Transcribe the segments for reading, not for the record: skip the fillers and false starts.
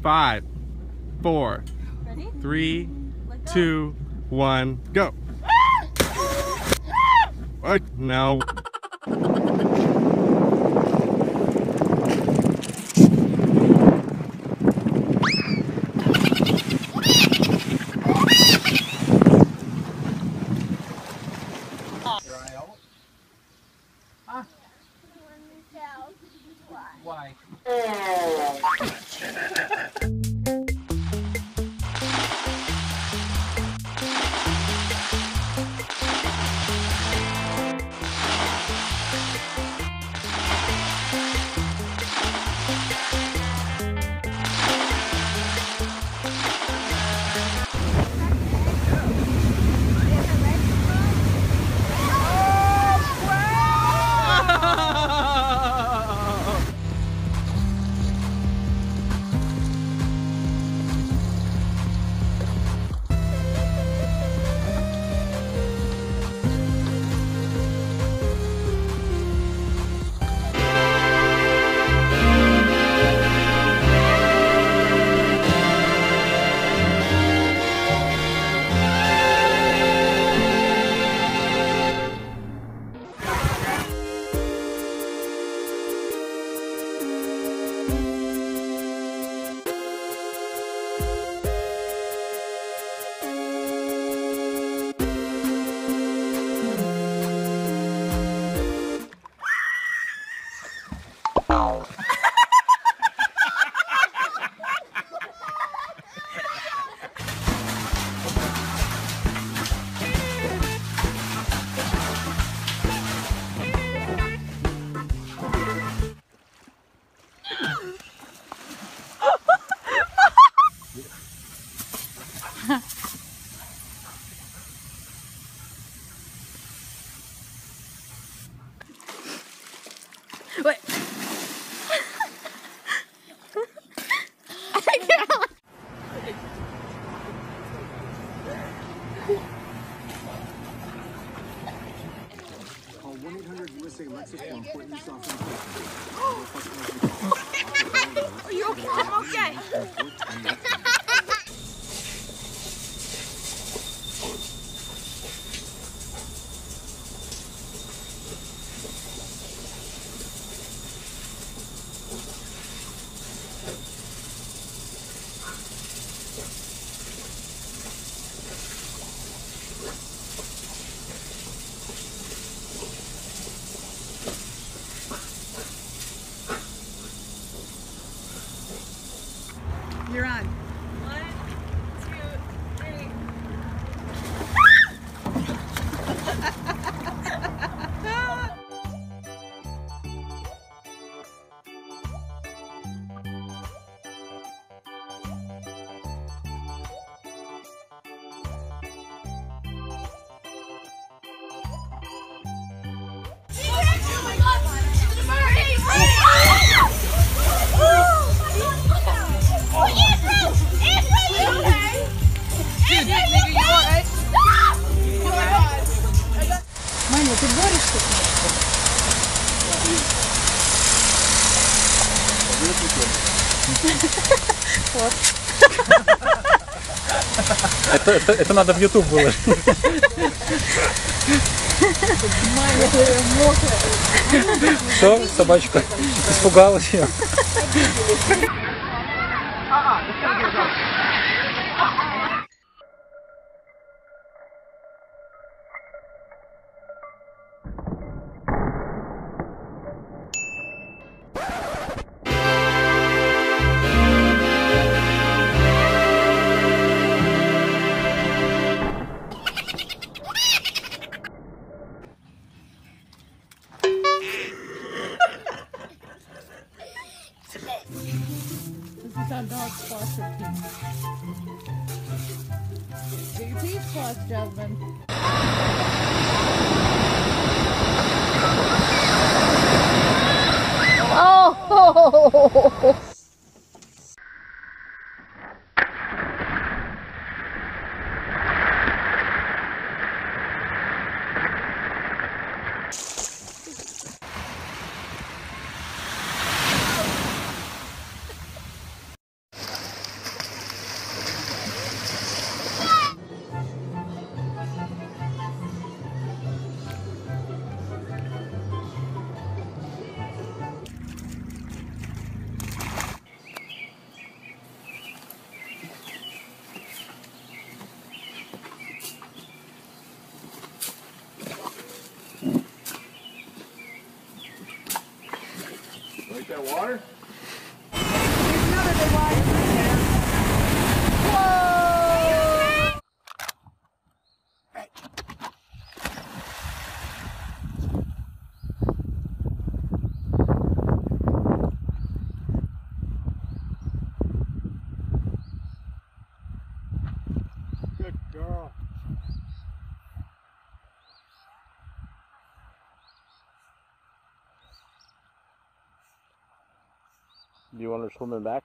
5, 4, Ready? 3, 2, 1, go. What? No. Why? Wait. Call 1-800-USA Lexus for important software. Are you okay? I'm okay. You're on. 1, 2, 3. Маня, ты борешься с ней? Это надо в YouTube выложить. Маня, мокрая. Все, собачка испугалась ее. This is our dog's foster team. Get your teeth flossed, Jasmine. Oh! That water? Here's another big one. Whoa! Good girl. Do you want her swimming back?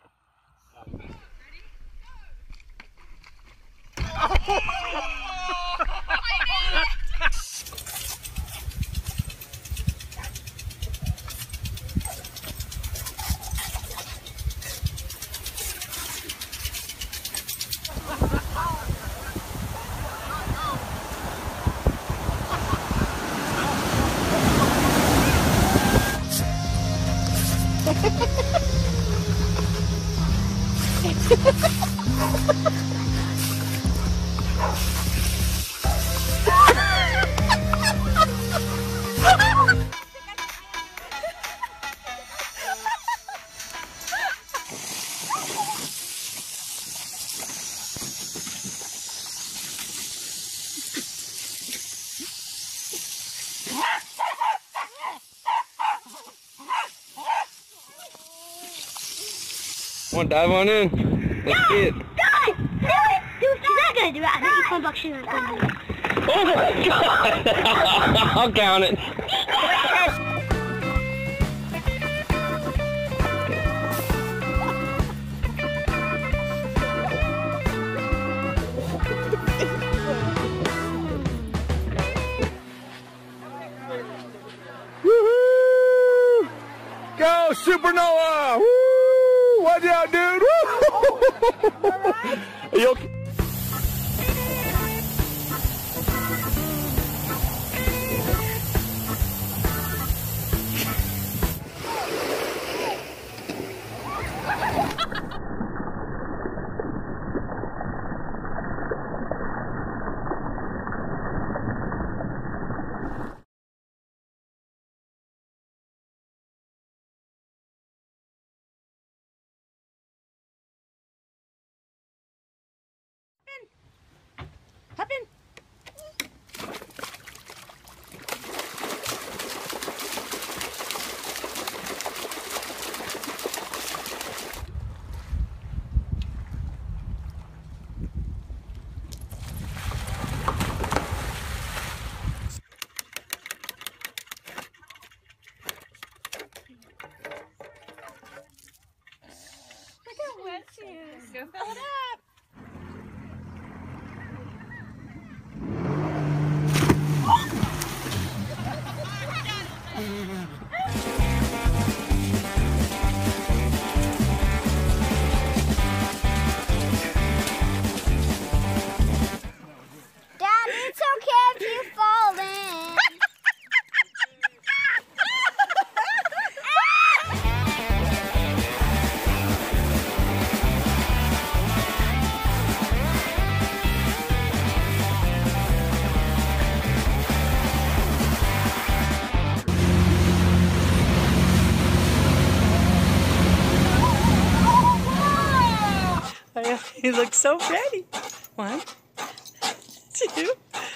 Come on, dive on in. Let's get it. Do it! Do it! Dude, she's not gonna do it. I think you come back, she's not gonna do it. Oh my god! I'll count it. Woohoo! Go, Supernova! Woo! Watch out, dude! Woo! Are you okay? Hop in. Look how wet she is. Go fill it up. Dad, it's okay if you fall in. He looks so pretty. 1, 2.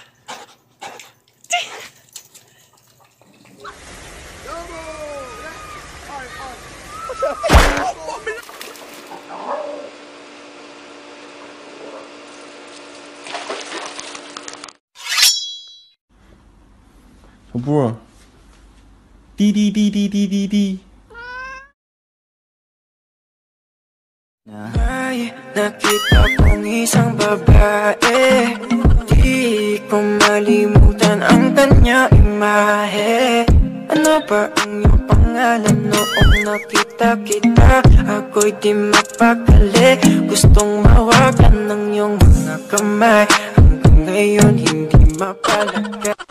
小布，滴滴滴滴滴滴滴。 Ay, nakita kong isang babae. Di ko malimutan ang kanya imahe. Ano ba ang iyong pangalan noong nakita kita? Ako'y di mapakali. Gustong mawakan ng iyong mga kamay. Hanggang ngayon hindi mapalagay.